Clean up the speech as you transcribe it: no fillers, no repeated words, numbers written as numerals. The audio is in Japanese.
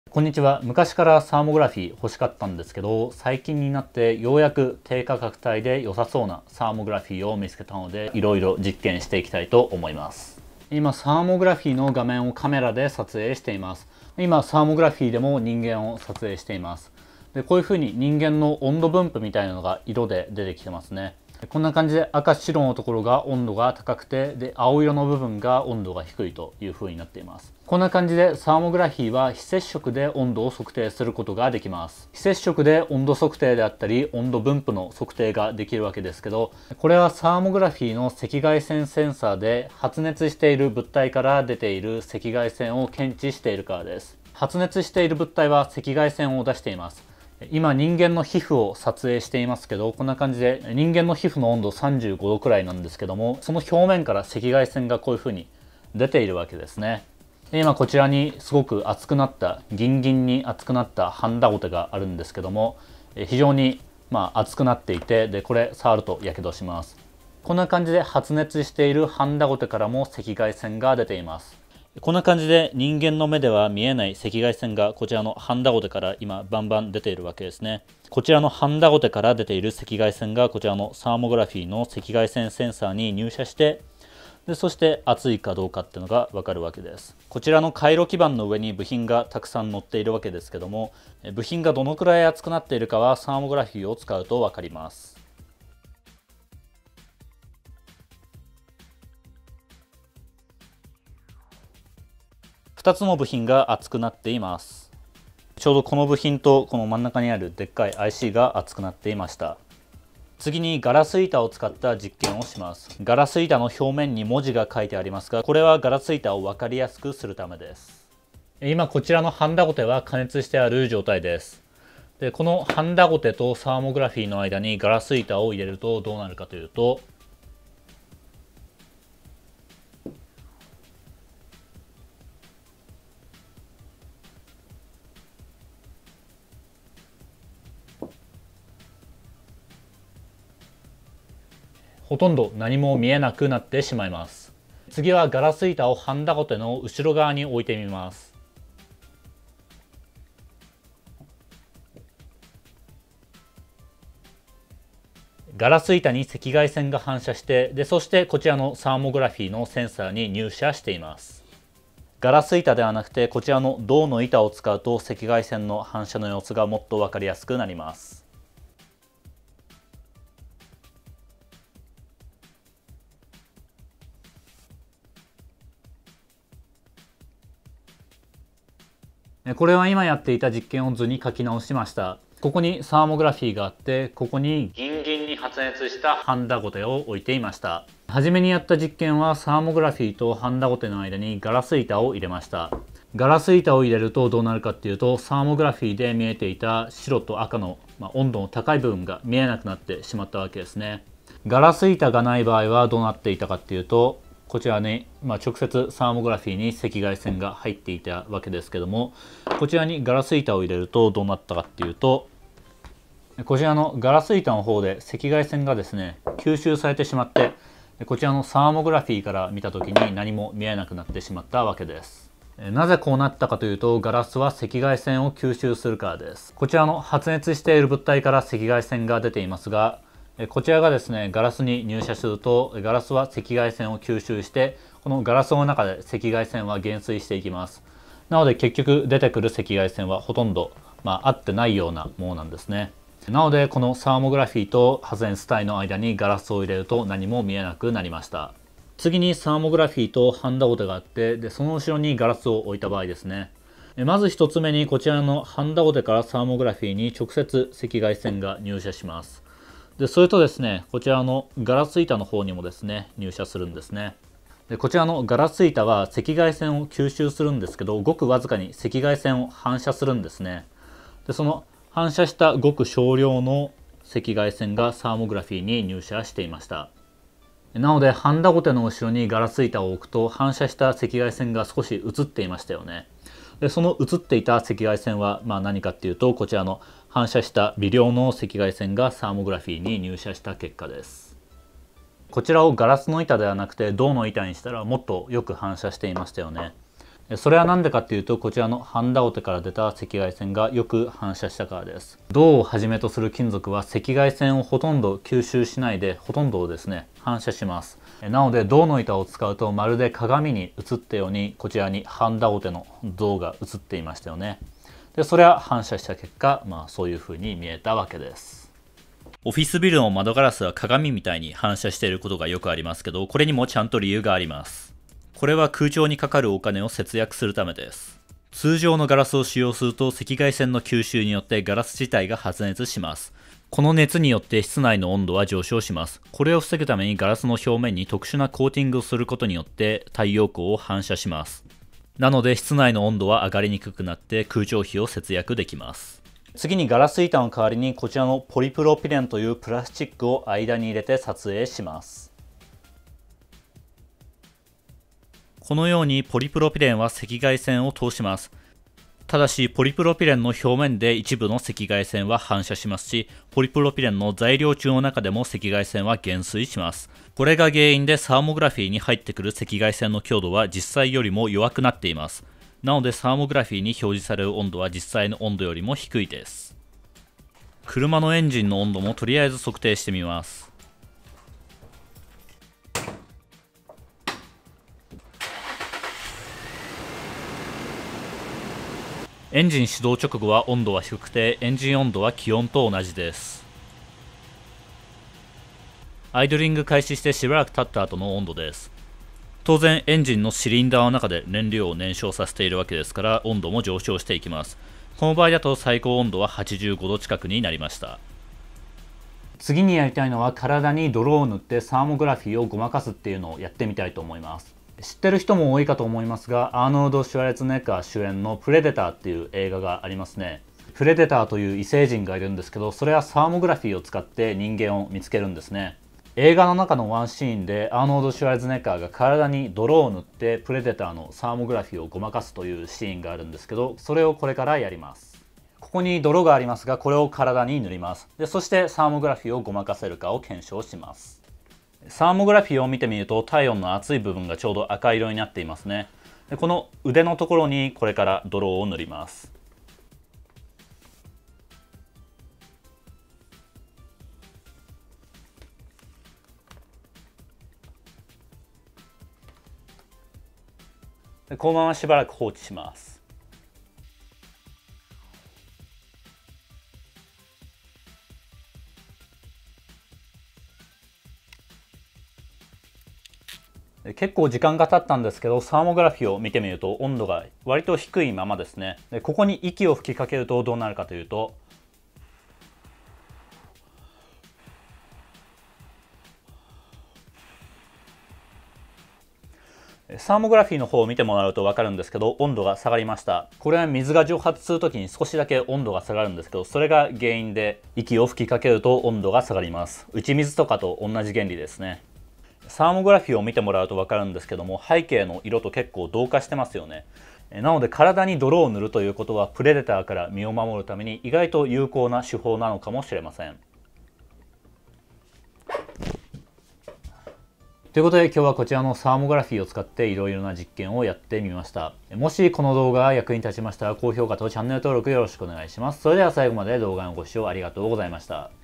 こんにちは。昔からサーモグラフィー欲しかったんですけど、最近になってようやく低価格帯で良さそうなサーモグラフィーを見つけたので、いろいろ実験していきたいと思います。今、サーモグラフィーの画面をカメラで撮影しています。今、サーモグラフィーでも人間を撮影しています。で、こういう風に人間の温度分布みたいなのが色で出てきてますね。こんな感じで赤白のところが温度が高くて、で青色の部分が温度が低いという風になっています。こんな感じでサーモグラフィーは非接触で温度を測定することができます。非接触で温度測定であったり温度分布の測定ができるわけですけど、これはサーモグラフィーの赤外線センサーで発熱している物体から出ている赤外線を検知しているからです。発熱している物体は赤外線を出しています。今人間の皮膚を撮影していますけど、こんな感じで人間の皮膚の温度35度くらいなんですけども、その表面から赤外線がこういう風に出ているわけですね。今こちらにすごく熱くなったギンギンに熱くなったハンダゴテがあるんですけども、非常に熱くなっていて、でこれ触るとやけどします。こんな感じで発熱しているハンダゴテからも赤外線が出ています。こんな感じで人間の目では見えない赤外線がこちらのハンダゴテから今バンバン出ているわけですね。こちらのハンダゴテから出ている赤外線がこちらのサーモグラフィーの赤外線センサーに入射して、でそして熱いかどうかっていうのが分かるわけです。こちらの回路基板の上に部品がたくさん載っているわけですけども、部品がどのくらい熱くなっているかはサーモグラフィーを使うと分かります。2つの部品が熱くなっています。ちょうどこの部品とこの真ん中にあるでっかい IC が熱くなっていました。次にガラス板を使った実験をします。ガラス板の表面に文字が書いてありますが、これはガラス板を分かりやすくするためです。今こちらのハンダゴテは加熱してある状態です。でこのハンダゴテとサーモグラフィーの間にガラス板を入れるとどうなるかというと、ほとんど何も見えなくなってしまいます。次はガラス板をハンダゴテの後ろ側に置いてみます。ガラス板に赤外線が反射して、でそしてこちらのサーモグラフィーのセンサーに入射しています。ガラス板ではなくてこちらの銅の板を使うと赤外線の反射の様子がもっと分かりやすくなります。これは今やっていた実験を図に書き直しました。ここにサーモグラフィーがあって、ここにギンギンに発熱したハンダゴテを置いていました。初めにやった実験はサーモグラフィーとハンダゴテの間にガラス板を入れました。ガラス板を入れるとどうなるかっていうと、サーモグラフィーで見えていた白と赤の、温度の高い部分が見えなくなってしまったわけですね。ガラス板がない場合はどうなっていたかっていうと、こちらに、直接サーモグラフィーに赤外線が入っていたわけですけども、こちらにガラス板を入れるとどうなったかっていうと、こちらのガラス板の方で赤外線がですね吸収されてしまって、こちらのサーモグラフィーから見た時に何も見えなくなってしまったわけです。なぜこうなったかというと、ガラスは赤外線を吸収するからです。こちらの発熱している物体から赤外線が出ていますが、こちらがですねガラスに入射すると、ガラスは赤外線を吸収して、このガラスの中で赤外線は減衰していきます。なので結局出てくる赤外線はほとんど、合ってないようなものなんですね。なのでこのサーモグラフィーと発熱体の間にガラスを入れると何も見えなくなりました。次にサーモグラフィーとハンダゴテがあって、でその後ろにガラスを置いた場合ですね、まず1つ目にこちらのハンダゴテからサーモグラフィーに直接赤外線が入射します。でそれとですねこちらのガラス板の方にもですね入射するんですね。でこちらのガラス板は赤外線を吸収するんですけど、ごくわずかに赤外線を反射するんですね。でその反射したごく少量の赤外線がサーモグラフィーに入射していました。なのでハンダゴテの後ろにガラス板を置くと、反射した赤外線が少し映っていましたよね。でその映っていた赤外線は何かっていうと、こちらの反射した微量の赤外線がサーモグラフィーに入射した結果です。こちらをガラスの板ではなくて銅の板にしたらもっとよく反射していましたよね。 それは何でかっていうと、こちらのハンダゴテから出た赤外線がよく反射したからです。銅をはじめとする金属は赤外線をほとんど吸収しないで、ほとんどをですね反射します。なので銅の板を使うとまるで鏡に映ったように、こちらにハンダゴテの銅が映っていましたよね。でそれは反射した結果、そういう風に見えたわけです。オフィスビルの窓ガラスは鏡みたいに反射していることがよくありますけど、これにもちゃんと理由があります。これは空調にかかるお金を節約するためです。通常のガラスを使用すると赤外線の吸収によってガラス自体が発熱します。この熱によって室内の温度は上昇します。これを防ぐためにガラスの表面に特殊なコーティングをすることによって太陽光を反射します。なので室内の温度は上がりにくくなって空調費を節約できます。次にガラス板の代わりにこちらのポリプロピレンというプラスチックを間に入れて撮影します。このようにポリプロピレンは赤外線を通します。ただしポリプロピレンの表面で一部の赤外線は反射しますし、ポリプロピレンの材料中の中でも赤外線は減衰します。これが原因でサーモグラフィーに入ってくる赤外線の強度は実際よりも弱くなっています。なのでサーモグラフィーに表示される温度は実際の温度よりも低いです。車のエンジンの温度もとりあえず測定してみます。エンジン始動直後は温度は低くて、エンジン温度は気温と同じです。アイドリング開始してしばらく経った後の温度です。当然エンジンのシリンダーの中で燃料を燃焼させているわけですから、温度も上昇していきます。この場合だと最高温度は85度近くになりました。次にやりたいのは、体に泥を塗ってサーモグラフィーをごまかすっていうのをやってみたいと思います。知ってる人も多いかと思いますが、アーノルド・シュワルツェネッガー主演のプレデターっていう映画がありますね。プレデターという異星人がいるんですけど、それはサーモグラフィーを使って人間を見つけるんですね。映画の中のワンシーンでアーノルド・シュワルツェネッガーが体に泥を塗ってプレデターのサーモグラフィーをごまかすというシーンがあるんですけど、それをこれからやります。ここに泥がありますが、これを体に塗ります。でそしてサーモグラフィーをごまかせるかを検証します。サーモグラフィーを見てみると、体温の熱い部分がちょうど赤色になっていますね。でこの腕のところにこれから泥を塗ります。でこのまましばらく放置します。結構時間が経ったんですけど、サーモグラフィーを見てみると温度が割と低いままですね。でここに息を吹きかけるとどうなるかというと、サーモグラフィーの方を見てもらうと分かるんですけど、温度が下がりました。これは水が蒸発する時に少しだけ温度が下がるんですけど、それが原因で息を吹きかけると温度が下がります。打ち水とかと同じ原理ですね。サーモグラフィーを見てもらうと分かるんですけども、背景の色と結構同化してますよね。なので体に泥を塗るということは、プレデターから身を守るために意外と有効な手法なのかもしれません。ということで今日はこちらのサーモグラフィーを使っていろいろな実験をやってみました。もしこの動画が役に立ちましたら高評価とチャンネル登録よろしくお願いします。それでは最後まで動画のご視聴ありがとうございました。